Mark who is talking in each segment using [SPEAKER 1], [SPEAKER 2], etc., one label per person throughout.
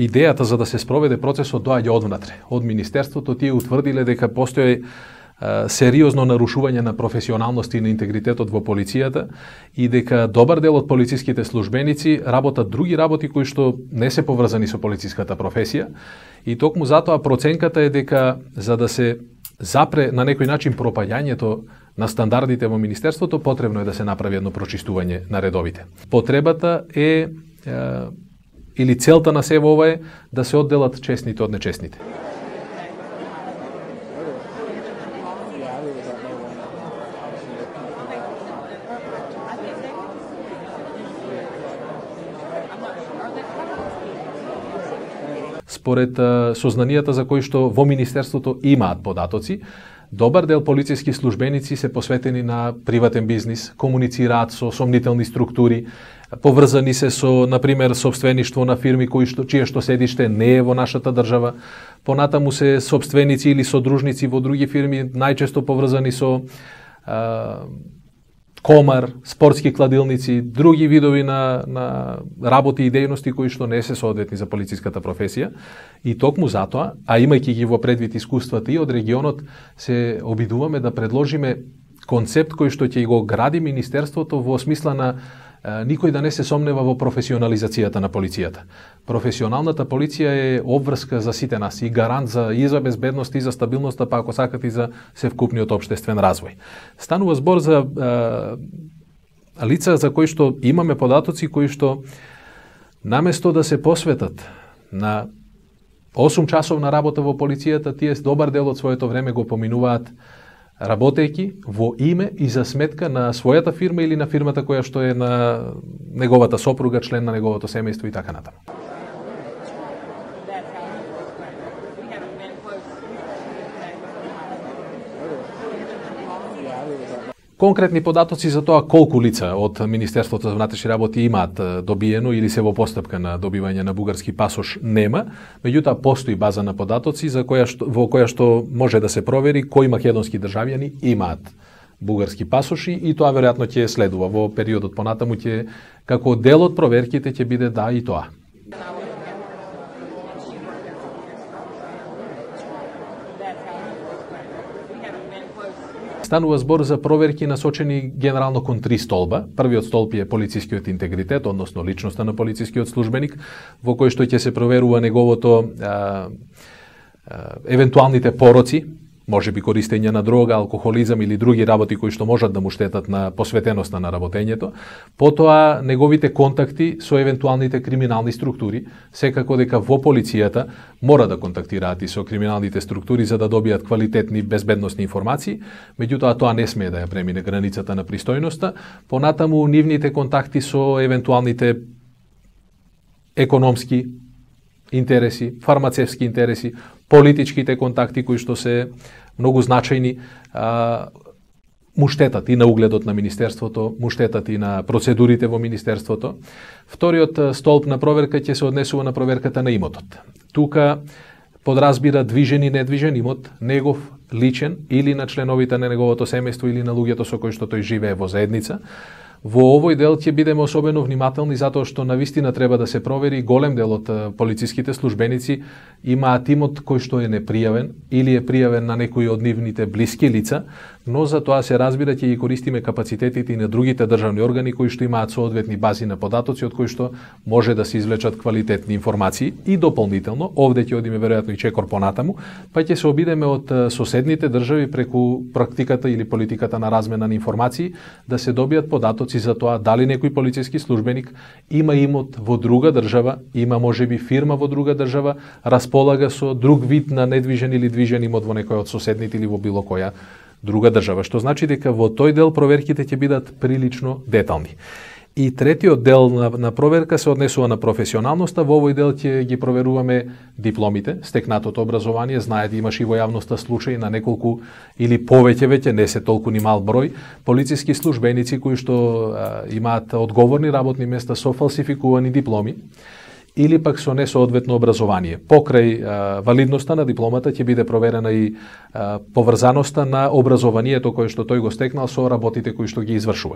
[SPEAKER 1] идејата за да се спроведе процесот доаѓа одвнатре. Од Министерството тие утврдиле дека постои сериозно нарушување на професионалност и на интегритетот во полицијата и дека добар дел од полициските службеници работат други работи кои што не се поврзани со полициската професија и токму затоа проценката е дека за да се запре на некој начин пропаѓањето на стандардите во Министерството, потребно е да се направи едно прочистување на редовите. Потребата е или целта на сево ова е да се одделат честните од нечестните. Според сознанијата за кои што во Министерството имаат податоци, добар дел полициски службеници се посветени на приватен бизнис, комуницираат со сомнителни структури, поврзани се со, например, собствеништво на фирми чие што седиште не е во нашата држава, понатаму се собственици или содружници во други фирми, најчесто поврзани со комар, спортски кладилници, други видови на работи и дејности кои што не се соодветни за полициската професија. И токму затоа, а имајќи ги во предвид искуствата и од регионот, се обидуваме да предложиме концепт кој што ќе го гради Министерството во смисла на никој да не се сомнева во професионализацијата на полицијата. Професионалната полиција е обврска за сите нас и гарант и за безбедност и за стабилноста, па ако сакате и за севкупниот општествен развој. Станува збор за лица за кои што имаме податоци кои што наместо да се посветат на 8 часовна работа во полицијата, тие добар дел од своето време го поминуваат работејќи во име и за сметка на својата фирма или на фирмата која што е на неговата сопруга, член на неговото семејство и така натаму. Конкретни податоци за тоа колку лица од Министерството за внатрешни работи имаат добиено или се во постапка на добивање на бугарски пасош нема, меѓутоа постои база на податоци во која што може да се провери кои македонски државјани имаат бугарски пасоши и тоа веројатно ќе следува во периодот понатаму ќе како дел од проверките ќе биде да и тоа. Станува збор за проверки насочени генерално кон 3 столба. Првиот столб е полицискиот интегритет, односно личноста на полицискиот службеник, во кој што ќе се проверува неговото евентуалните пороци, може би користење на дрога, алкохолизам или други работи кои што можат да му штетат на посветеноста на работењето. Потоа неговите контакти со евентуалните криминални структури, секако дека во полицијата мора да контактираат и со криминалните структури за да добијат квалитетни безбедносни информации, меѓутоа тоа не смее да ја премине границата на пристојноста. Понатаму нивните контакти со евентуалните економски интереси, фармацевски интереси, политичките контакти кои што се многу значајни, му штетат и на угледот на Министерството, му штетат и на процедурите во Министерството. Вториот столб на проверка ќе се однесува на проверката на имотот. Тука подразбира движен и недвижен имот, негов личен или на членовите на неговото семејство или на луѓето со кои што тој живее во заедница. Во овој дел ќе бидеме особено внимателни затоа што навистина треба да се провери голем дел од полициските службеници имаат имот кој што е непријавен или е пријавен на некои од нивните блиски лица, но за тоа се разбира ќе ги користиме капацитетите и на другите државни органи кои што имаат соодветни бази на податоци од кои што може да се извлечат квалитетни информации и дополнително овде ќе одиме веројатно и чекор понатаму, па ќе се обидеме од соседните држави преку практиката или политиката на размена на информации да се добијат податоци за тоа дали некој полициски службеник има имот во друга држава, има можеби фирма во друга држава, располага со друг вид на недвижен или движен имот во некој од соседните или во било која друга држава, што значи дека во тој дел проверките ќе бидат прилично детални. И третиот дел на проверка се однесува на професионалноста. Во овој дел ќе ги проверуваме дипломите, стекнатото образование. Знаете, имаш и во јавноста случаи на неколку или повеќе, не се толку ни мал број, полициски службеници кои што имаат одговорни работни места со фалсификувани дипломи или пак со несоодветно образование. Покрај валидноста на дипломата ќе биде проверена и поврзаноста на образованието кое што тој го стекнал со работите кои што ги извршува.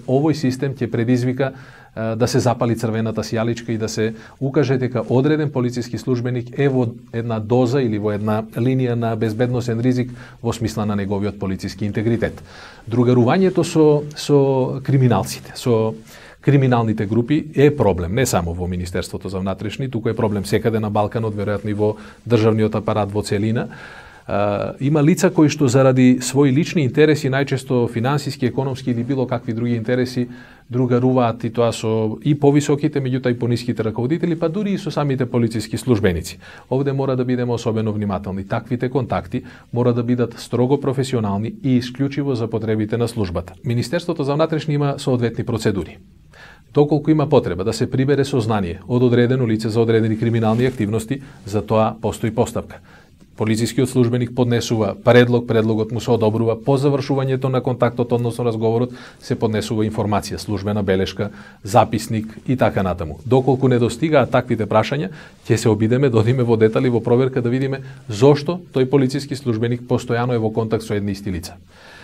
[SPEAKER 1] овој систем ќе предизвика да се запали црвената сијаличка и да се укаже дека одреден полициски службеник е во една доза или во една линија на безбедносен ризик во смисла на неговиот полициски интегритет. Другарувањето со криминалците, со криминалните групи е проблем, не само во Министерството за внатрешни, туку е проблем секаде на Балканот, веројатно и во државниот апарат во целина. Има лица кои што заради своји лични интереси, најчесто финансиски, економски или било какви други интереси, другаруваат и тоа со и повисоките, меѓутоа и пониските раководители, па дури и со самите полициски службеници. Овде мора да бидеме особено внимателни. Таквите контакти мора да бидат строго професионални и исклучиво за потребите на службата. Министерството за внатрешни има соодветни процедури. Доколку има потреба да се прибере сознание од одредено лице за одредени криминални активности, за тоа постои постапка. Полицискиот службеник поднесува предлогот му се одобрува, по завршувањето на контактот, односно разговорот, се поднесува информација, службена белешка, записник и така натаму. Доколку не достигаат таквите прашања, ќе се обидеме да одиме во детали во проверка да видиме зошто тој полициски службеник постојано е во контакт со едни исти лица.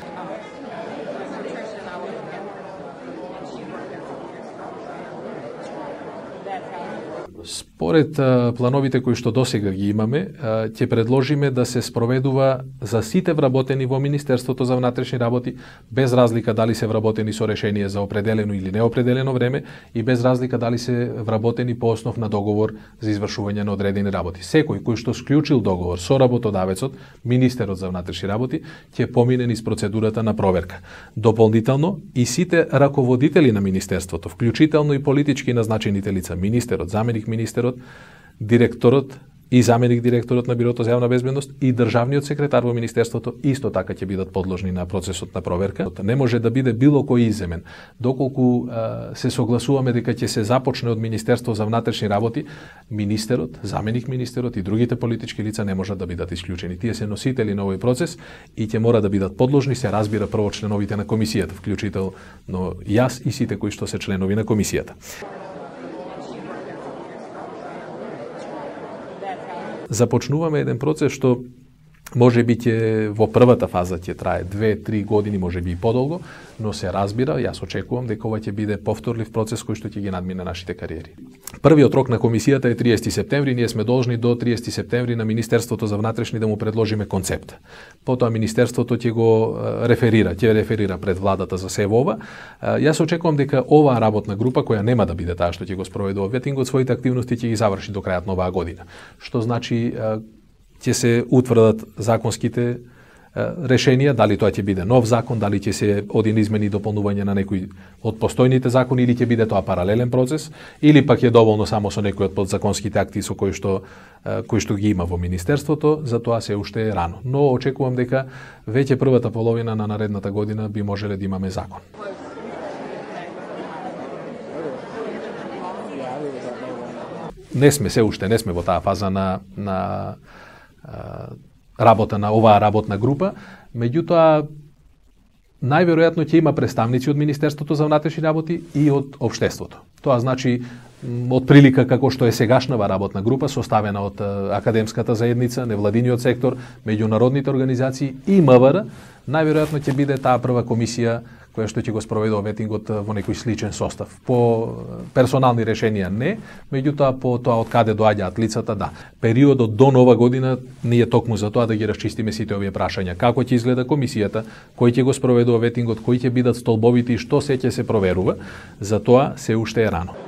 [SPEAKER 1] Според плановите кои што досега ги имаме, ќе предложиме да се спроведува за сите вработени во Министерството за внатрешни работи, без разлика дали се вработени со решение за определено или неопределено време и без разлика дали се вработени по основ на договор за извршување на одредени работи. Секој кој што склучил договор со работодавецот, Министерот за внатрешни работи, ќе помине низ процедурата на проверка. Дополнително и сите раководители на Министерството, вклучително и политички назначените лица, министерот, заменик министерот, директорот и заменик директорот на Бирото за јавна безбедност и државниот секретар во Министерството исто така ќе бидат подложни на процесот на проверка. Не може да биде било кој иземен. Доколку се согласуваме дека ќе се започне од Министерство за внатрешни работи, министерот, заменик министерот и другите политички лица не можат да бидат исклучени. Тие се носители на овој процес и ќе мора да бидат подложни, се разбира прво членовите на комисијата, вклучително јас и сите кои што се членови на комисијата. Започнуваме еден процес што може би ќе во првата фаза ќе трае 2-3 години, може би и подолго, но се разбира, јас очекувам дека ова ќе биде повторлив процес кој што ќе ги надмине нашите кариери. Првиот рок на комисијата е 30 септември, ние сме должни до 30 септември на Министерството за внатрешни да му предложиме концепт. Потоа Министерството ќе го реферира пред владата за сево ова. Јас очекувам дека оваа работна група, која нема да биде таа што ќе го спроведува ветингот, своите активности ќе ги заврши до крајот на оваа година. Што значи ќе се утврдат законските решенија, дали тоа ќе биде нов закон, дали ќе се оди измени и дополнување на некои од постојните закони или ќе биде тоа паралелен процес, или пак е доволно само со некои од подзаконските акти со кои што ги има во Министерството, за тоа се уште е рано. Но очекувам дека веќе првата половина на наредната година би можеле да имаме закон. Се уште не сме во таа фаза на работа на оваа работна група, меѓутоа најверојатно ќе има представници од Министерството за внатрешни работи и од општеството. Тоа значи од прилика како што е сегашнава работна група составена од академската заедница, невладиниот сектор, меѓународните организации и МВР, најверојатно ќе биде таа прва комисија која што ќе го спроведува ветингот во некој сличен состав. По персонални решенија не, меѓутоа по тоа од каде доаѓаат лицата, да. Периодот до нова година ние токму за тоа да ги расчистиме сите овие прашања. Како ќе изгледа комисијата, кој ќе го спроведува ветингот, кои ќе бидат столбовите и што се ќе се проверува, за тоа се уште е рано.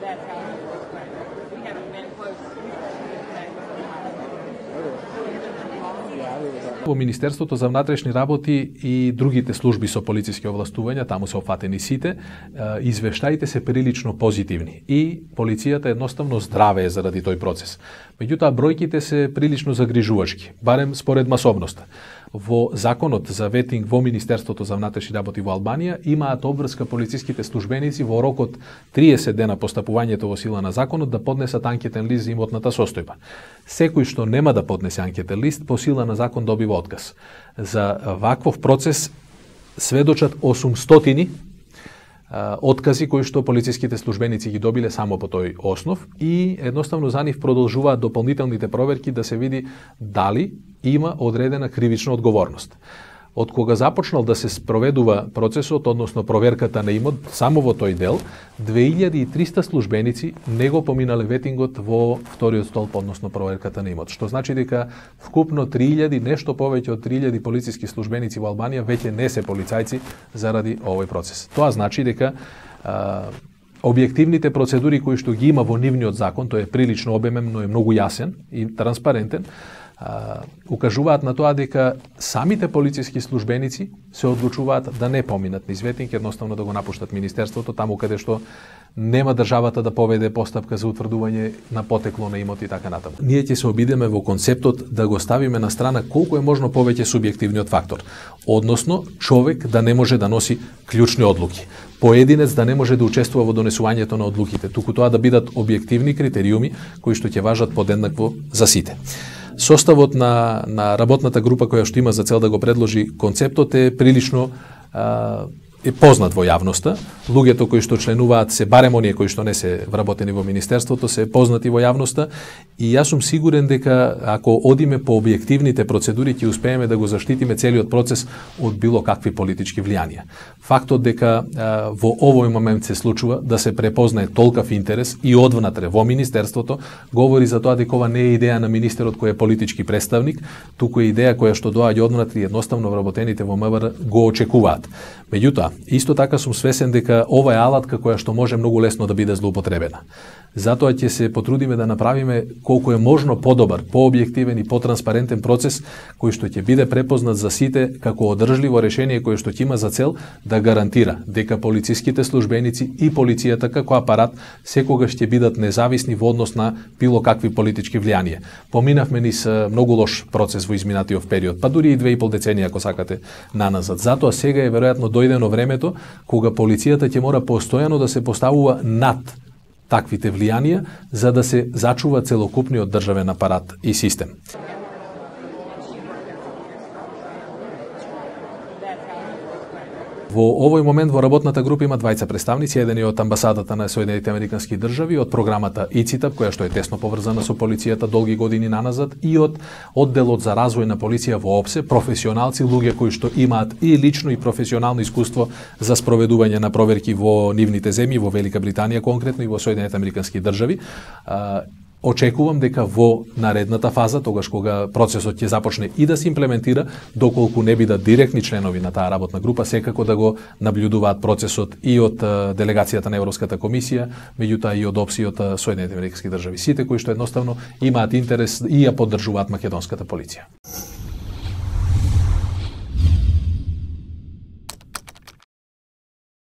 [SPEAKER 1] Во Министерството за внатрешни работи и другите служби со полициски овластувања, таму се опфатени сите, извештаите се прилично позитивни и полицијата едноставно здраве е заради тој процес. Меѓутоа бројките се прилично загрижувачки, барем според масовноста. Во законот за ветинг во Министерството за внатрешни работи во Албанија имаат обврска полициските службеници во рок од 30 дена постапувањето во сила на законот да поднесат анкетен лист за имотната состојба. Секој што нема да поднесе анкетен лист по сила на закон добива отказ. За ваквов процес сведочат 800 откази кои што полициските службеници ги добиле само по тој основ и едноставно за нив продолжуваат дополнителните проверки да се види дали има одредена кривична одговорност. од кога започнал да се спроведува процесот, односно проверката на имот, само во тој дел, 2300 службеници не го поминале ветингот во вториот столб, односно проверката на имот. Што значи дека вкупно 3000, нешто повеќе од 3000 полициски службеници во Албанија веќе не се полицајци заради овој процес. Тоа значи дека објективните процедури кои што ги има во нивниот закон, тој е прилично обемен, но е многу јасен и транспарентен, укажуваат на тоа дека самите полициски службеници се одлучуваат да не поминат низ ветинг, едноставно да го напуштат министерството, таму каде што нема државата да поведе постапка за утврдување на потекло на имот и така натаму. Ние ќе се обидеме во концептот да го ставиме на страна колку е можно повеќе субјективниот фактор, односно човек да не може да носи клучни одлуки, поединец да не може да учествува во донесувањето на одлуките, туку тоа да бидат објективни критериуми кои што ќе важат подеднакво за сите. Составот на работната група која што има за цел да го предложи концептот е прилично е познат во јавноста. Луѓето кои што членуваат се барем оние кои што не се вработени во министерството се познати во јавноста и јас сум сигурен дека ако одиме по објективните процедури ќе успееме да го заштитиме целиот процес од било какви политички влијанија. Фактот дека во овој момент се случува да се препознае толкав интерес и одвнатре во министерството говори за тоа дека ова не е идеја на министерот кој е политички представник, туку е идеја која што доаѓа одвнатре и едноставно вработените во МВР го очекуваат. Меѓутоа, исто така сум свесен дека ова е алатка која што може многу лесно да биде злоупотребена. Затоа ќе се потрудиме да направиме колку е можно подобар, пообјективен и потранспарентен процес кој што ќе биде препознат за сите како одржливо решение кое што ќе има за цел да гарантира дека полициските службеници и полицијата како апарат секогаш ќе бидат независни во однос на било какви политички влијанија. Поминавме низ многу лош процес во изминатиот период, па дури и 2,5 деценија ако сакате наназад. Затоа сега е веројатно дојдено времето кога полицијата ќе мора постојано да се поставува над таквите влијанија за да се зачува целокупниот државен апарат и систем. Во овој момент во работната група има двајца представници, еден е од амбасадата на Соединетите Американски држави, од програмата ИЦИТАП, која што е тесно поврзана со полицијата долги години наназад, и од одделот за развој на полиција во ОПСЕ, професионалци, луѓе кои што имаат и лично и професионално искуство за спроведување на проверки во нивните земји, во Велика Британија конкретно и во Соединетите Американски држави. Очекувам дека во наредната фаза, тогаш кога процесот ќе започне и да се имплементира, доколку не бидат директни членови на таа работна група, секако да го наблюдуваат процесот и од делегацијата на Европската комисија, меѓутоа и од ОПС и од Соединетите Американски држави. Сите кои што едноставно имаат интерес и ја поддржуваат македонската полиција.